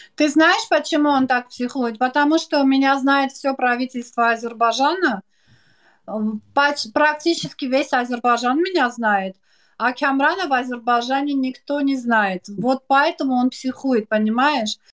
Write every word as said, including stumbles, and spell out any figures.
Ты знаешь, почему он так психует? Потому что меня знает все правительство Азербайджана. М, пач Практически весь Азербайджан меня знает, а Камрана в Азербайджане никто не знает. Вот поэтому он психует, понимаешь?